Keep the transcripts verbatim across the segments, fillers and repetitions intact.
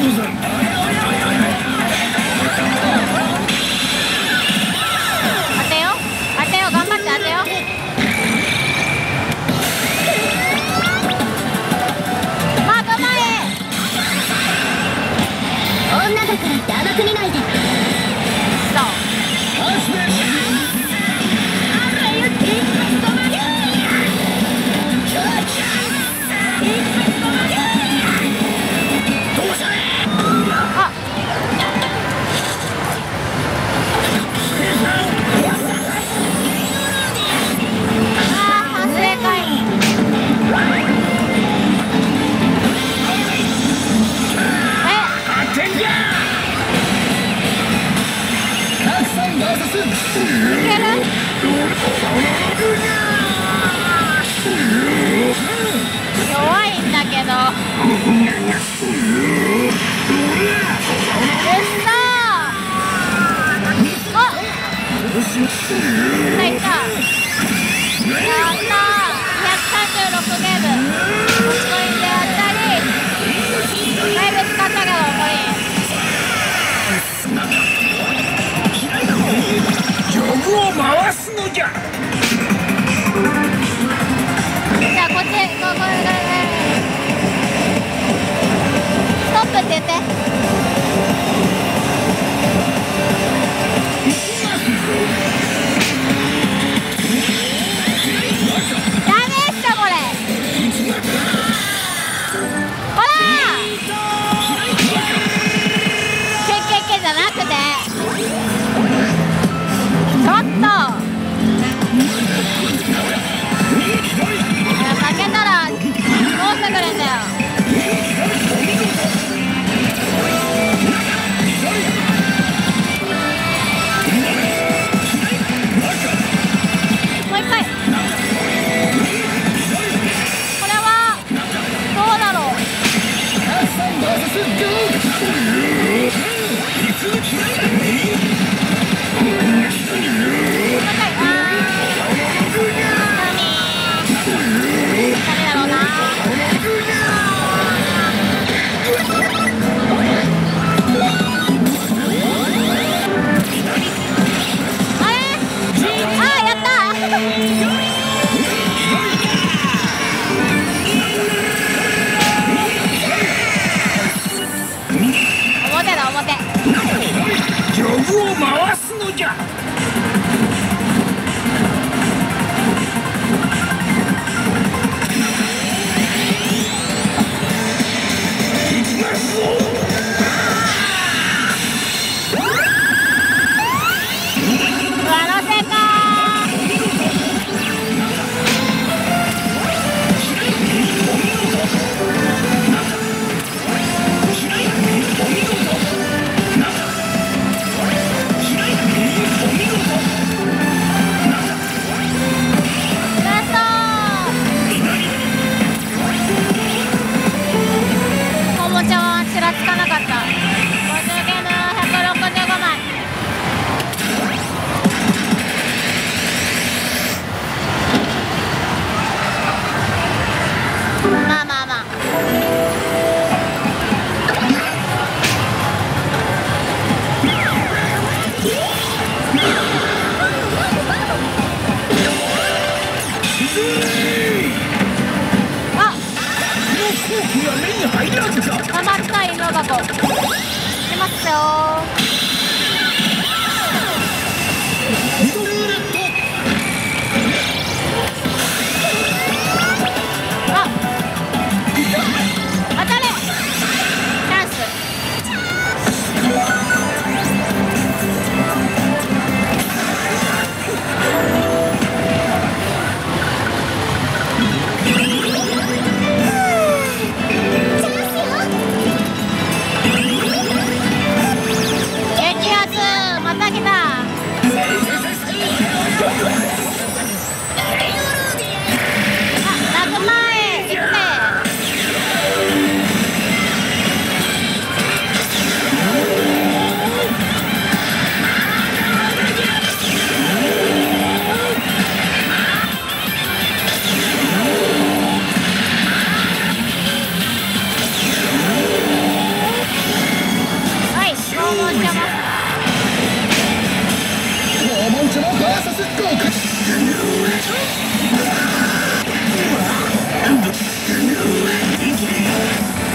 当てよ当てよ、頑張って当てよ。まあ頭へ。 女だからって甘く見ないで。 そう。弱いんだけど。入った。やったー。にひゃくさんじゅうろくゲーム持ちコインであったり、だいぶ使ったけどコイン。 ジョグを回すのじゃ。 じゃあこっち、ここれストップって言って。じゃなくて、ちょっと負けたらどうしてくれんだよ。もう一回。これはどうだろう。 ジョグを回すのじゃ。 たまった犬箱出ますよ。あ、当たれ。チャンス。激アツ、また来た。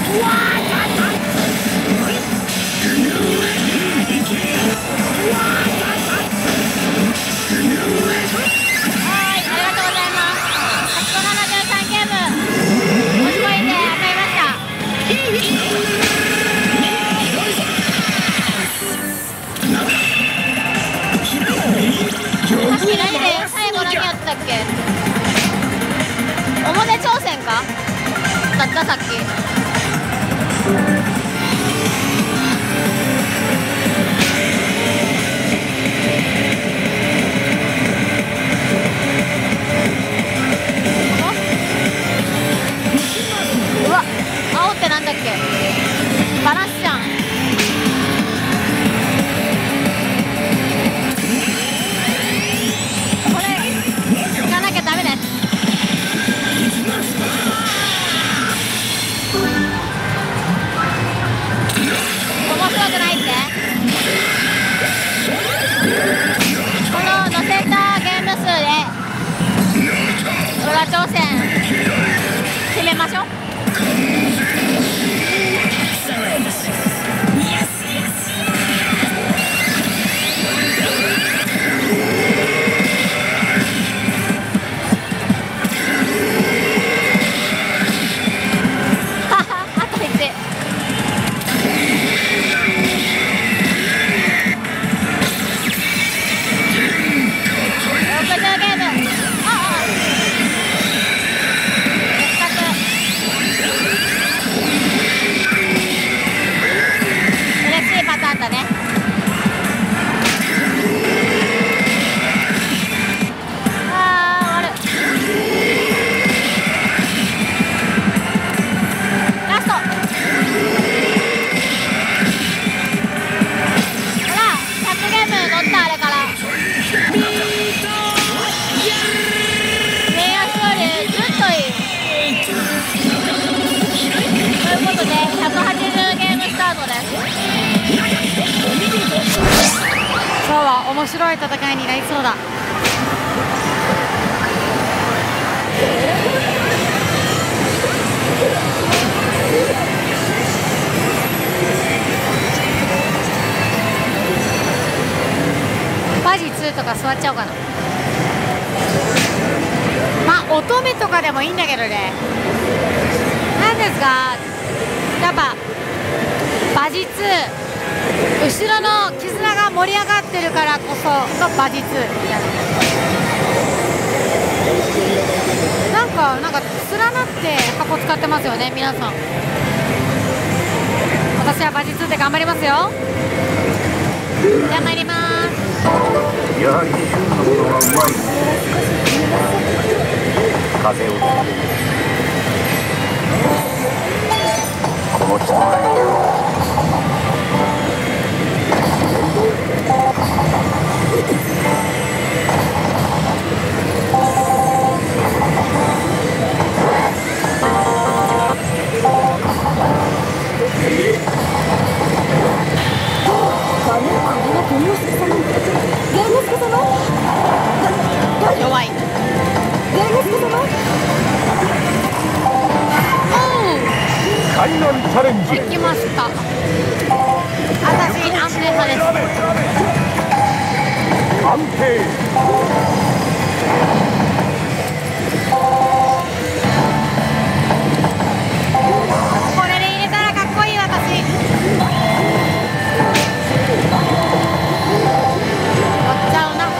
だったさっき。うわ、青ってなんだっけ？バランスじゃん。これ行かなきゃダメね。面白くないって。この乗せたゲーム数で裏挑戦決めましょう。今日は面白い戦いになりそうだ。バジツーとか座っちゃおうかな。まあ乙女とかでもいいんだけどね。なんですがやっぱバジツー後ろの絆が盛り上がってるからこその馬術。なんかなんか連なって箱使ってますよね皆さん。私は馬術で頑張りますよ。じゃあ参ります。 やはり旬のものはうまい。風をつけるこの人は弱い。 海難チャレンジできました。私安定派です。 安定これで入れたらかっこいい私。乗っちゃうな。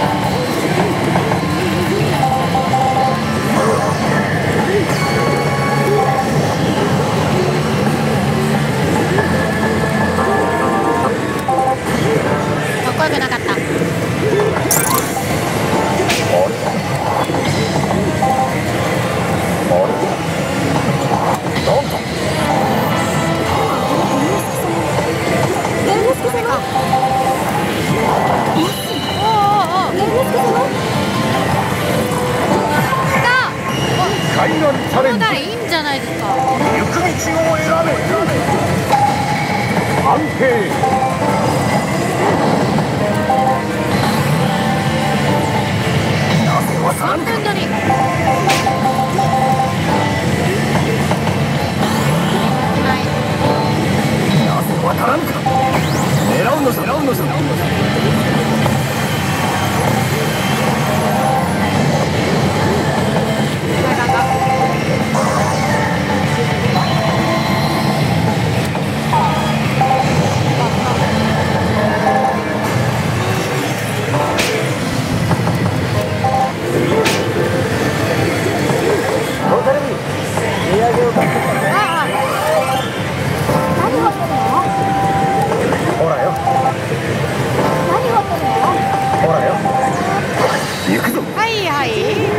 かっこよくなかった。 海難チャレンジいいんじゃないですか。 行く道を選べ安定さんぶん取り。はわからんか。狙うのさ狙うのさ。ロータルビー土産を買ってきたね。 何持ってるの？ ほらよ何持ってるの？ ほらよ行くぞ。 はいはい。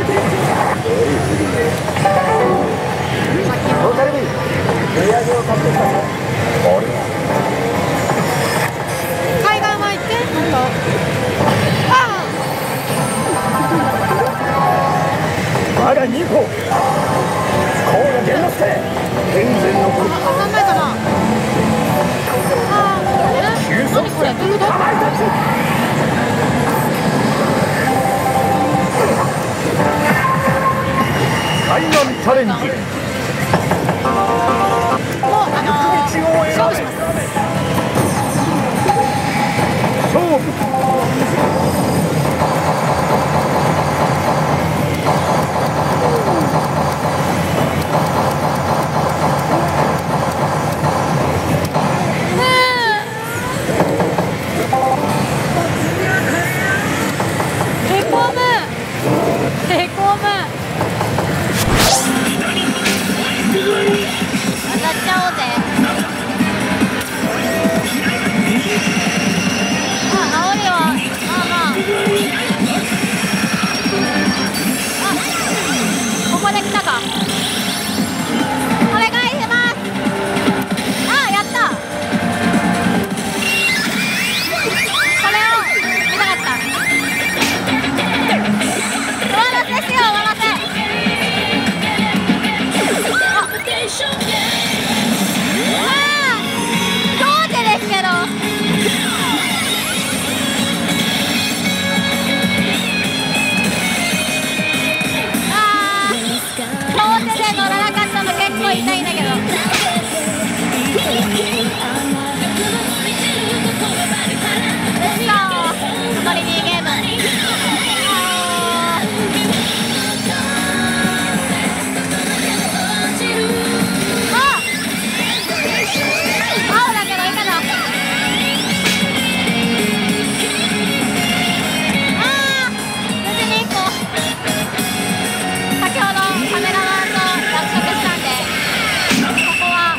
ロータルビー土産を買ってきたね。あれ海岸は行って本当。あ我が二歩河野源之助天然のあ、当たんないかな。ああ、え、 急速何これ、どういうこと？ かまいたち海岸チャレンジ。 もうあのー、 道を選べ勝負します。 勝負。 へこむへこむ当たっちゃおうぜ。あ、煽りはまあまあ。あ、ここで来たか。お願いします。あ、やった。これを見たかった。終わらせしよう終わらせ。ああ、どうでですけど。ああ、両手で乗らなかったの結構痛いんだけど。うっそー、残りにゲーム。ああ、青だけどいいかな。ああ、無事にいっこ先ほどカメラマンと約束したんで、ここは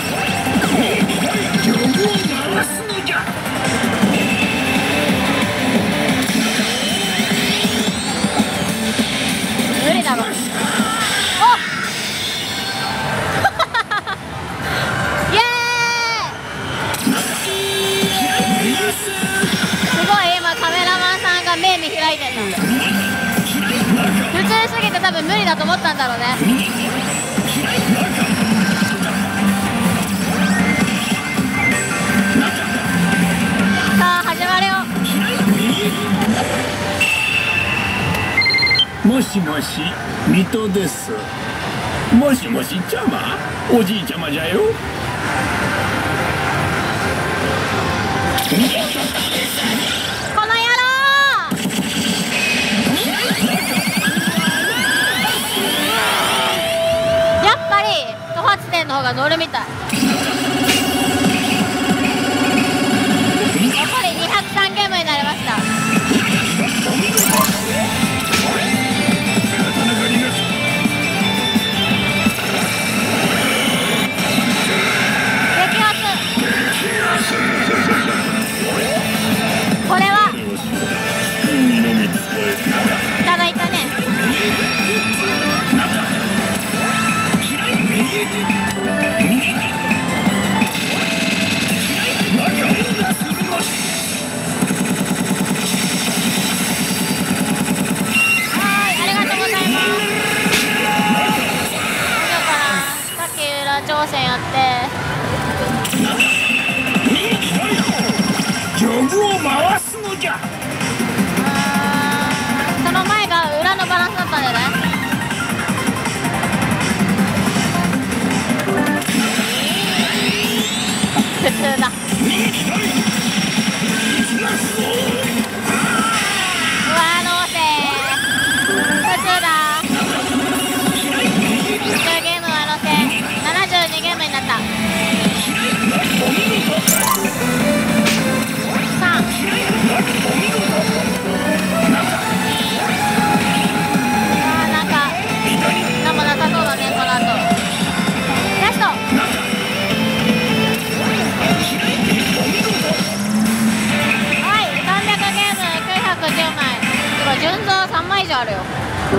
無理だろ。おイエーイ。すごい今カメラマンさんが目見開いてるの。普通すぎて多分無理だと思ったんだろうね。さあ始まるよ。 もしもし、水戸です。もしもし、ちゃま、おじいちゃまじゃよ。 この野郎。やっぱり突発点の方が乗るみたい。残りにひゃくさんゲームになりました。激アツ。これはいただいたね。はい、ありがとうございます。今から竹浦挑戦やってジョブを回すのじゃ。 その前が裏のバランスだったんじゃない？普通だ。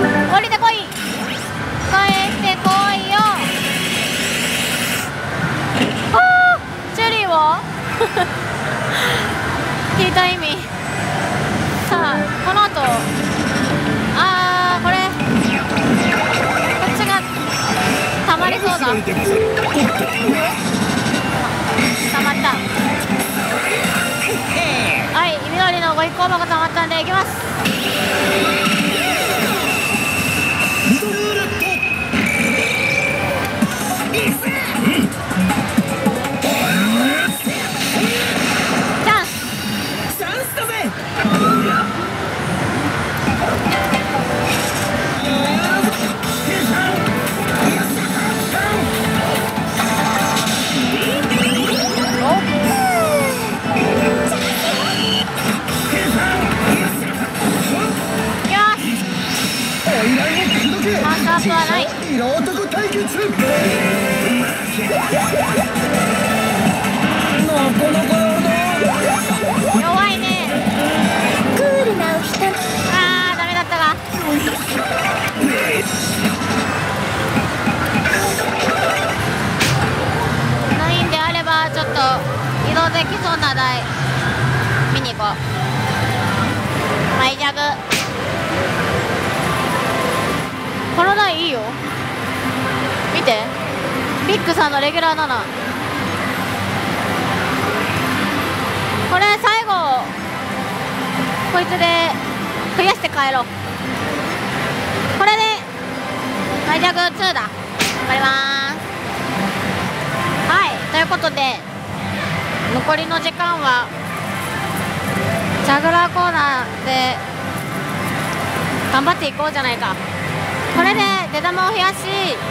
降りてこい、帰ってこいよ。あーチェリーは聞いた意味。さあこの後、あーこれこっちがたまりそうだ。たまった。はい、緑のご一行箱たまったんでいきます。チャンスチャンスだぜ。 チャンスアップはない。 色男対決。 弱いね。 クールなお人。 あーダメだったが。ないんであればちょっと移動できそうな台見に行こう。マイジャグ、この台いいよ。見て、ビッグさんのレギュラーなな。これ最後こいつで増やして帰ろう。これでマイジャグツーだ。頑張りまーす。はい、ということで残りの時間はジャグラーコーナーで頑張っていこうじゃないか。これで出玉を増やし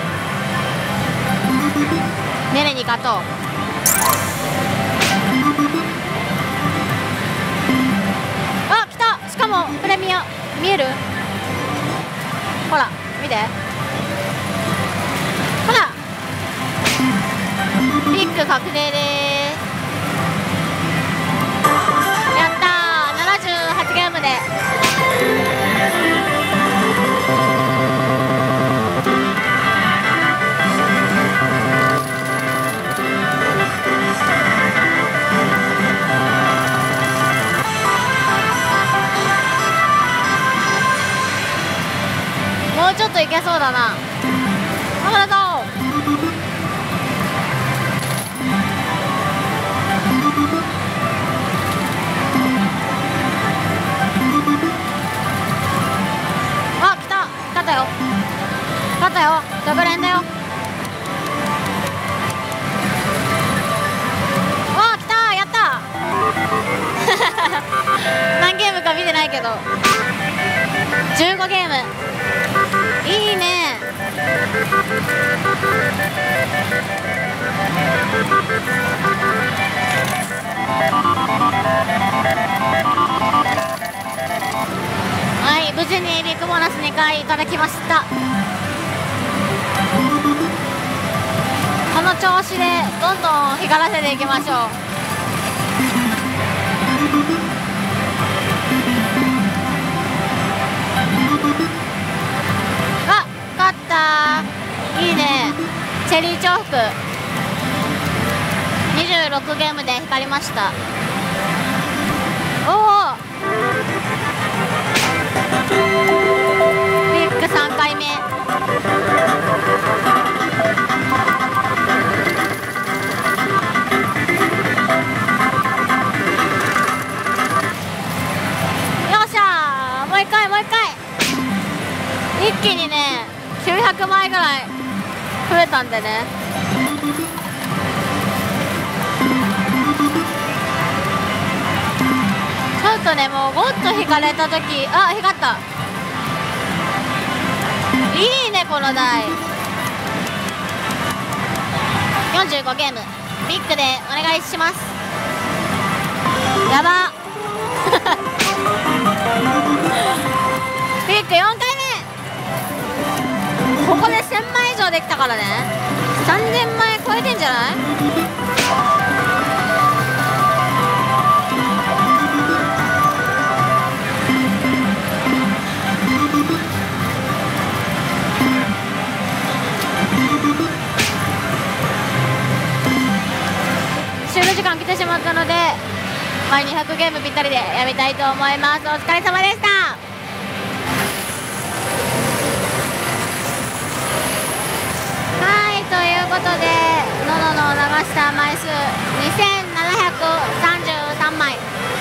ネレに勝とう。あ、来た。しかもプレミア見える？ほら見て、ほらビッグ確定です。やったー、ななじゅうはちゲームでもうちょっといけそうだな。頑張るぞ。あ、来た。勝ったよ。勝ったよ。ダブレンだよ。あ、来た。やった。何ゲームか見てないけどじゅうごゲーム。いいね。はい、無事にビッグボーナスにかいいただきました。この調子でどんどん光らせていきましょう。あ、勝った。いいね。チェリー重複にじゅうろくゲームで光りました。おお、ビッグさんかいめ。よっしゃー、もう一回もう一回。一気にねきゅうひゃくまいぐらい増えたんでね。ちょっとね、もうゴッと引かれた時、あ、光った。いいねこの台。よんじゅうごゲームビッグでお願いします。やばビッグよんかいめ。ここでせんまい以上できたからね。さんぜんまい超えてんじゃない？ 終了時間来てしまったので、まあ、にひゃくゲームぴったりでやみたいと思います。お疲れ様でした。はい、ということでのののを流した枚数にせんななひゃくさんじゅうさんまい。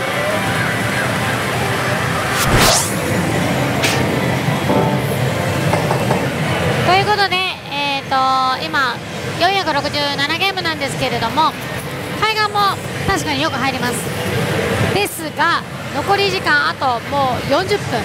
ということで、えー、と今よんひゃくろくじゅうななゲームなんですけれども、海岸も確かによく入ります。ですが残り時間あともうよんじゅっぷん。ちょ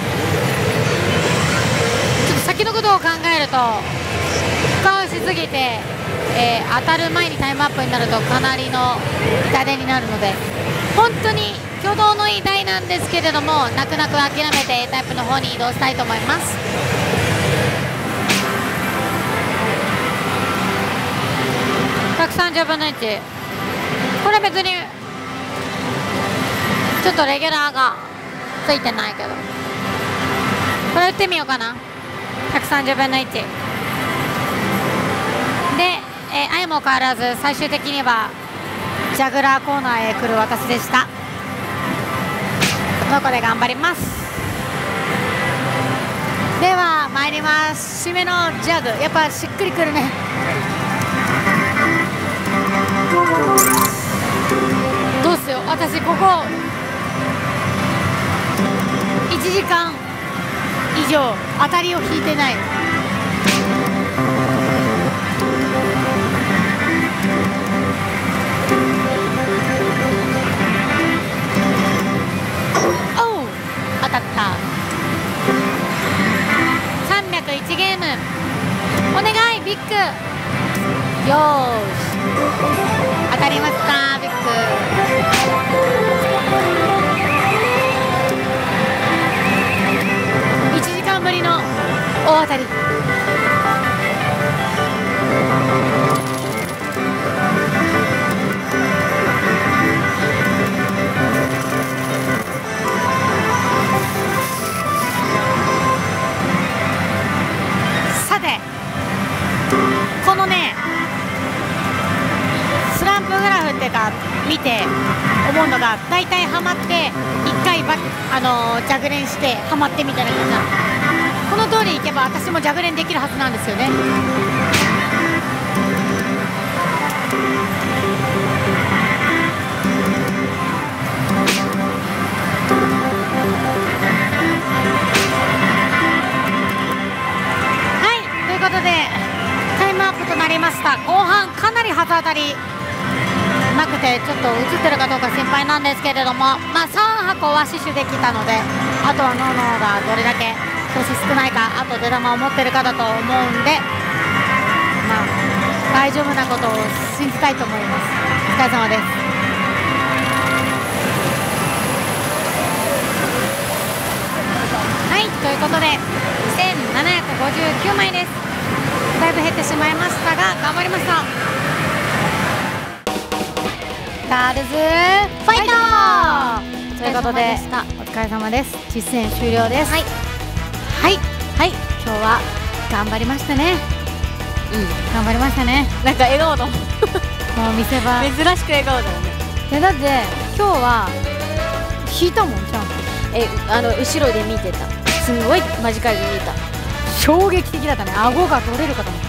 っと先のことを考えると深押しすぎて、えー、当たる前にタイムアップになるとかなりの痛手になるので、本当に挙動のいい台なんですけれども、泣く泣く諦めて A タイプの方に移動したいと思います。ひゃくさんじゅうぶんのいち、これ別にちょっとレギュラーがついてないけど、これ打ってみようかな。ひゃくさんじゅうぶんのいちで、えー、相も変わらず最終的にはジャグラーコーナーへ来る私でした。この子で頑張ります。では参ります。締めのジャグ、やっぱしっくりくるね。どうしよう、私ここいちじかん以上当たりを引いてない。おう、当たった。さんびゃくいちゲームお願いビッグ。よーし、当たりましたビッグ。いちじかんぶりの大当たり。さてこのねスランプグラフっていうか見て思うのが、大体ハマっていっかいバあのー、ジャグレンしてハマってみたいな感じなの。この通りいけば私もジャグレンできるはずなんですよね。はい、ということでタイムアップとなりました。後半かなり初当たりなくてちょっと映ってるかどうか心配なんですけれども、まあ、さんはこは死守できたので、あとはノーノーがどれだけ年少ないか、あと出玉を持ってるかだと思うんで、まあ、大丈夫なことを信じたいと思います。お疲れ様です。はい、ということでにせんななひゃくごじゅうきゅうまいです。だいぶ減ってしまいましたが頑張りました。ガールズファイトということでお疲れ様です。実践終了です。はいはいはい、今日は頑張りましたね。うん、頑張りましたね。なんか笑顔のもう見せ場珍しく笑顔だよね。いやだって今日は引いたもんちゃんと。え、あの後ろで見てた。すごい間近で見た。衝撃的だったね。顎が取れるかと思った。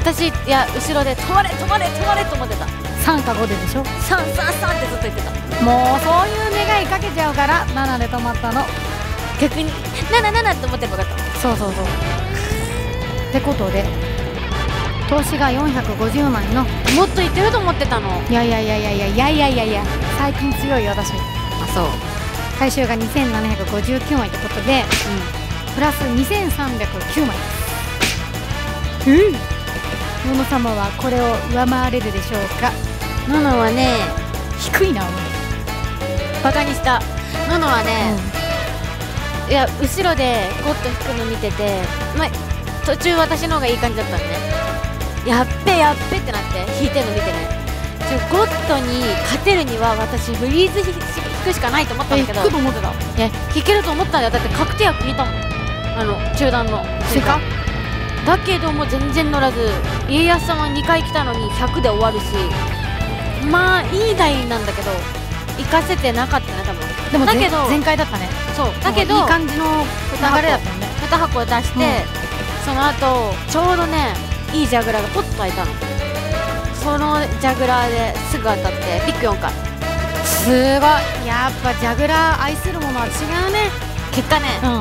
私いや後ろで止まれ止まれ止まれと思ってた。さんかごででしょ。さんさんさんってずっと言ってた。もうそういう願いかけちゃうからななで止まったの。逆にななななって思ってばよかった。そうそうそう。ってことで投資がよんひゃくごじゅうまいの。もっといってると思ってたの。いやいやいやいやいやいやいやいやいや、最近強いよ私。あ、そう。回収がにせんななひゃくごじゅうきゅうまいってことで、うん、プラスにせんさんびゃくきゅうまいです。うん、ノノ様はこれを上回れるでしょうか。ノノはね、低いな。バカにした。ノノはね、うん、いや後ろでゴッと引くの見てて、まあ、途中私の方がいい感じだったのね。やっべやっべってなって引いてるの見てね、ちょゴッドに勝てるには私フリーズ引くしかないと思ったんだけど、引くと思ってた。いや引けると思ったんだよ。だって確定薬引いたもん、あの中段の追加だけども全然乗らず、家康さんはにかい来たのにひゃくで終わるし、 まあいい台なんだけど行かせてなかったね多分。 でもだけど全開だったね。 そうだけどいい感じの流れだったよね。 に箱出して、その後ちょうどねいいジャグラーがポッと開いたの。そのジャグラーですぐ当たってビッグよんかい。 すごい。やっぱジャグラー愛するものは違うね。 結果ね、 うん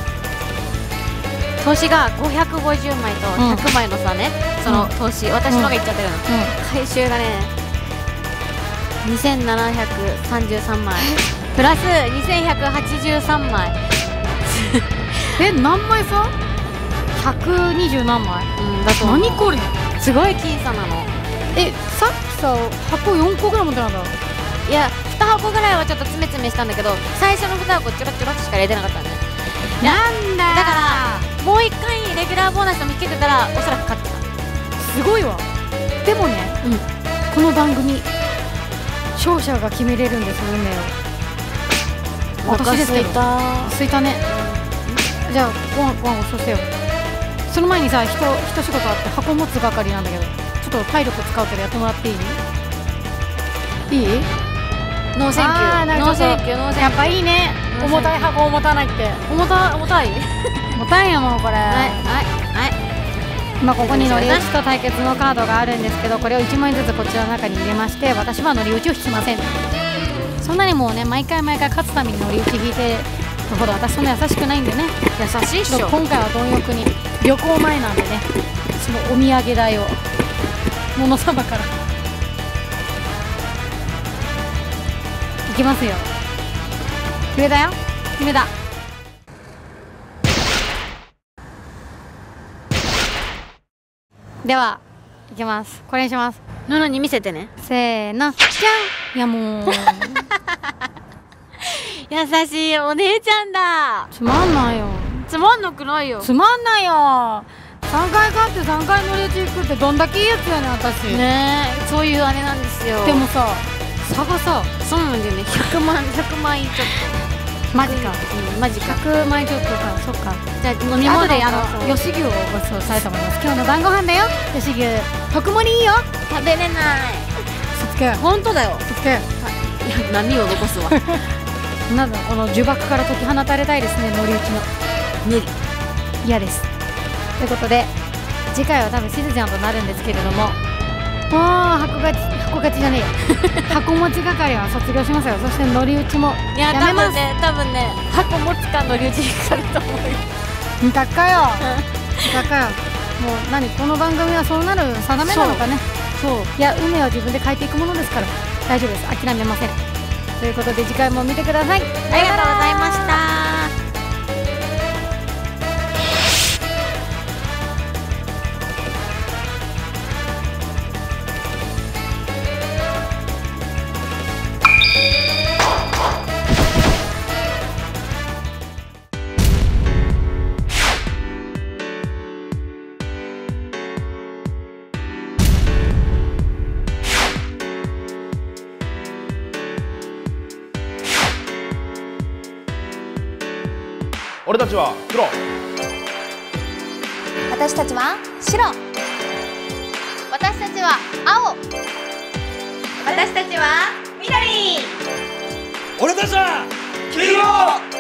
投資がごひゃくごじゅうまいとひゃくまいの差ね、その投資私のがいっちゃってるの、回収がねにせんななひゃくさんじゅうさんまいプラスにせんひゃくはちじゅうさんまいえ、何枚差？ひゃくにじゅう何枚？ うんだと思う。 何これ？ すごい僅差なの。 え、さっきさ箱よんこぐらい持ってたんだ。 いやに箱ぐらいはちょっと詰め詰めしたんだけど、最初のに箱ちょろちょろしか入れてなかったんだね。 なんだよ。 だからもう一回レギュラーボーナスを見つけてたらおそらく勝ってた。 すごいわ。でもね、 うん、 この番組勝者が決めれるんですよ、運命を。私ですけど。すいたね。じゃあご飯ご飯ごちそうしてよ。その前にさ、人一仕事あって箱持つ係なんだけど、ちょっと体力使うけどやってもらっていい？いい？ ノーセンキュー。ノーセンキュー。ノーセンキュー。 やっぱいいね。重たい箱を持たないって。 重た重たい。 重たいよもうこれ。 はいはいはい。 今ここに乗り打ちと対決のカードがあるんですけど、これをいちまいずつこちらの中に入れまして、私は乗り打ちを引きません。そんなにもうね、毎回毎回勝つために乗り打ち引いてるほど私そんな優しくないんでね。 優しいっしょ。 今回は貪欲に旅行前なんでね、そのお土産代を物様からいきますよ。決めだよ、決めだ。ではいきます。これにします。 ののに見せてね。 せーの、じゃん。いやもう優しいお姉ちゃんだ。 つまんないよ。 つまんなくないよ。 つまんないよ。さんかい勝ってさんかい乗り打ち行くってどんだけいいやつやねん私。 ねえ、そういう姉なんですよ。 でもさ、差がさ、 そうなんだよね。ひゃくまんひゃくまいちょっと。 マジか。 うん、マジか。 ひゃくまいちょっとか。そっか。 じゃあ飲み物であの吉牛をごちそうされたと思います。今日の晩ご飯だよ。吉牛特盛りいいよ。 食べれない。 そつけ。 本当だよ。 そつけ。 いや波を残すわ。 なんだこの呪縛から解き放たれたいですね、乗り打ちの。 無理。 嫌です。ということで次回は多分しずちゃんとなるんですけれども、ああ箱勝ち箱勝ちじゃねえよ。箱持ち係は卒業しますよ。そして乗り打ちもいややめます。 多分ね多分ね箱持つか乗り打ちにかかると思うよ。 見たかよ。見たかよ。もう何この番組はそうなる定めなのかね。そういや運命は自分で変えていくものですから大丈夫です。諦めません。ということで次回も見てください。ありがとうございました。 俺たちは黒、 私たちは白、 私たちは青、 私たちは緑。 俺たちは黄色。